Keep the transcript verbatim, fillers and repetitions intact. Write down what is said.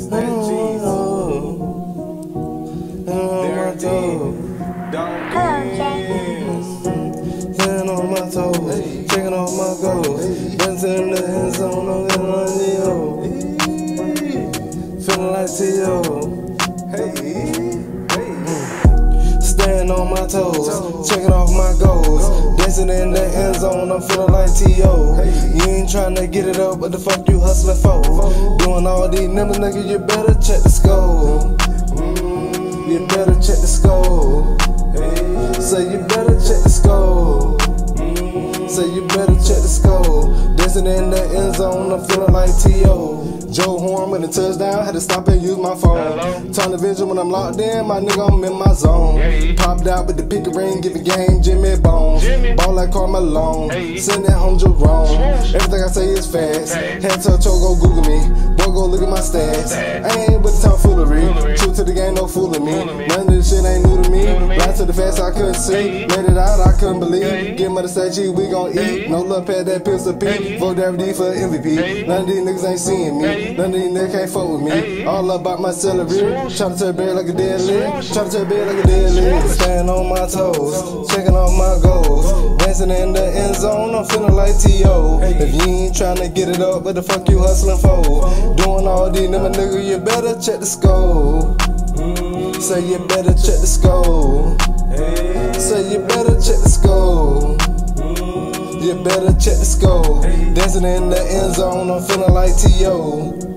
Mac cheese. There it is. Standing on my toes, checking off my goals. Dancing in the end zone, I'm getting on the O. Feeling like T O. Hey, Standing on my toes, checking off my goals. Dancing in the end zone, I'm feeling like T O. You ain't tryna get it up, what the fuck you hustling for? Doing all these numbers, nigga, you better check the score. You better check the score. Say you better check the score. Say you better check the score. Dancing in the end zone, I'm feeling like T O. Joe Horn with a touchdown, had to stop and use my phone. Turn the vision when I'm locked in, my nigga, I'm in my zone. Hey. Popped out with the pick ring, giving game, Jimmy Bones. Jimmy. Ball like Carmelo, Hey. send that home Jerome. Everything I say is fast. Hey. Head to toe, go Google me. Boy, go look at my stats. I ain't with the tomfoolery. Foolery. True to the game, no fooling me. Fooling me. None of this shit ain't new to me. New to me. Ran to the fast, I couldn't see. Hey. Made it out, I couldn't believe. Hey. Give me the statue, we gon' eat. Hey. No love pad, that pistol P. Hey. Vote David D for M V P. Hey. None of these niggas ain't seeing me. Hey. None of these niggas can't fuck with me. Hey. All about my celery. Swoosh. Tryna turn bed like a dead leg. Swoosh. Tryna turn bed like a dead leg. Swoosh. Standing on my toes, checking off my goals. Dancing in the end zone, I'm feeling like T O. If you ain't tryna get it up, what the fuck you hustling for? Doing all these numbers, nigga, you better check the score. Say you better check the score. Say you better check the score. You better check the score. Dancing in the end zone, I'm feeling like T O.